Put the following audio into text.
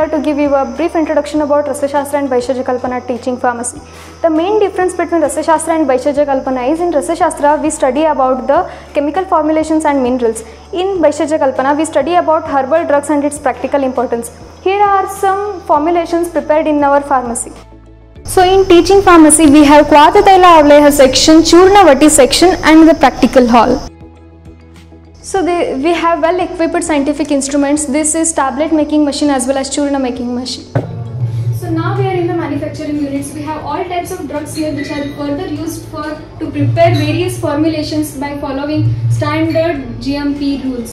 here to give you a brief introduction about Rasashastra and Bhaishajya Kalpana teaching pharmacy. The main difference between Rasashastra and Bhaishajya Kalpana is in Rasashastra we study about the chemical formulations and minerals. In Bhaishajya Kalpana we study about herbal drugs and its practical importance. Here are some formulations prepared in our pharmacy. So in teaching pharmacy we have Kvatataila Avleha section, Churnavati section and the practical hall. So we have well equipped scientific instruments. This is tablet making machine as well as Churna making machine. So now we are in the manufacturing units. We have all types of drugs here which are further used to prepare various formulations by following standard GMP rules.